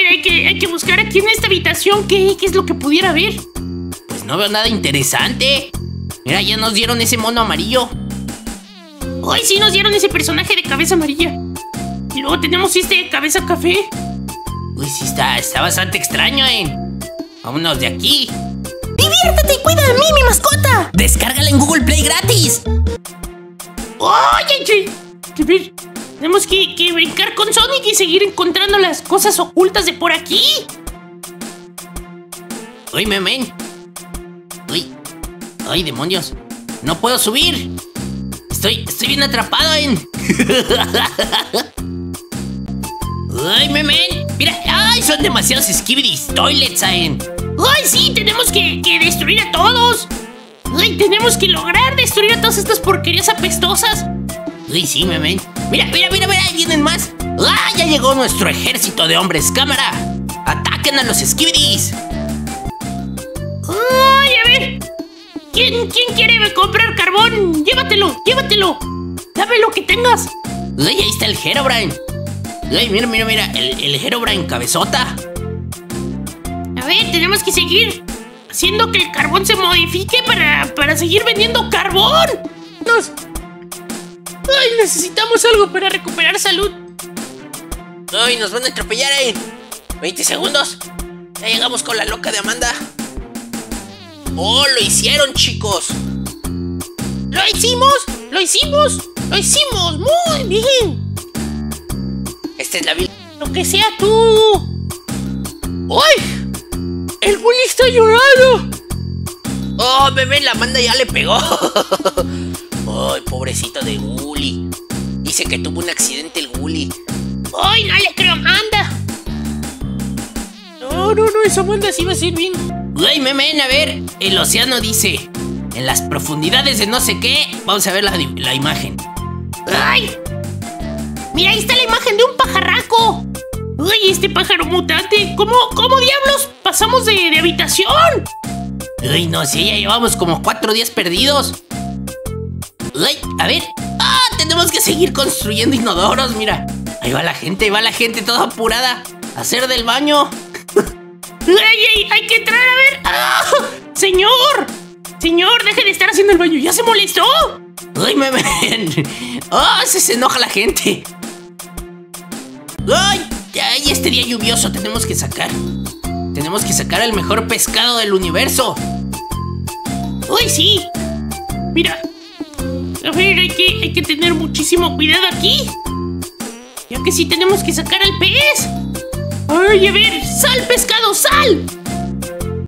hay que buscar aquí en esta habitación qué es lo que pudiera haber. Pues no veo nada interesante. Mira, ya nos dieron ese mono amarillo. Ay, sí, nos dieron ese personaje de cabeza amarilla. Y luego tenemos este de cabeza café. Uy, sí, está bastante extraño, Vámonos de aquí. ¡Diviértete y cuida de mí, mi mascota! Descárgala en Google Play gratis. Oye, a ver, tenemos que brincar con Sonic y seguir encontrando las cosas ocultas de por aquí. Uy, men. Uy. Ay, demonios. No puedo subir. Estoy bien atrapado, Ay, men. Mira, ay, son demasiados Skibidis Toilets, Ay, sí, tenemos que destruir a todos. Ay, tenemos que lograr destruir a todas estas porquerías apestosas. Uy, sí, men. Mira, ahí vienen más. ¡Ah! Ya llegó nuestro ejército de hombres cámara. ¡Ataquen a los Skibidis! Ay, a ver. ¿Quién quiere comprar carbón? Llévatelo. Dame lo que tengas. Uy, ahí está el Herobrine. Uy, mira, el Herobrine cabezota. A ver, tenemos que seguir haciendo que el carbón se modifique para seguir vendiendo carbón. Ay, necesitamos algo para recuperar salud. Ay, nos van a atropellar, 20 segundos. Ya llegamos con la loca de Amanda. ¡Oh, lo hicieron, chicos! ¡Lo hicimos! ¡Muy bien! Esta es la vida. ¡Lo que sea tú! ¡Ay! ¡El Gully está llorando! ¡Oh, bebé! La Amanda ya le pegó. ¡Ay, pobrecito de Gully! Dice que tuvo un accidente el Gully. ¡Ay, no le creo a Amanda! No, esa Amanda sí va a ser bien. Uy, men, a ver, el océano dice: en las profundidades de no sé qué. Vamos a ver la imagen. ¡Ay! Mira, ahí está la imagen de un pajarraco. ¡Ay, este pájaro mutante! ¿Cómo diablos pasamos de habitación? Uy, no sé, ya llevamos como 4 días perdidos. Uy, a ver. ¡Ah! Tenemos que seguir construyendo inodoros, mira. Ahí va la gente toda apurada a hacer del baño. ¡Ay, hay que entrar a ver! ¡Ah! ¡Señor, deje de estar haciendo el baño! ¡Ya se molestó! ¡Ay, me ven! ¡Oh, se enoja la gente! ¡Ay! ¡Ay, este día lluvioso tenemos que sacar! Tenemos que sacar el mejor pescado del universo. ¡Ay, sí! Mira. A ver, hay que tener muchísimo cuidado aquí. Ya que sí tenemos que sacar al pez. ¡Ay, a ver! ¡Sal, pescado, sal!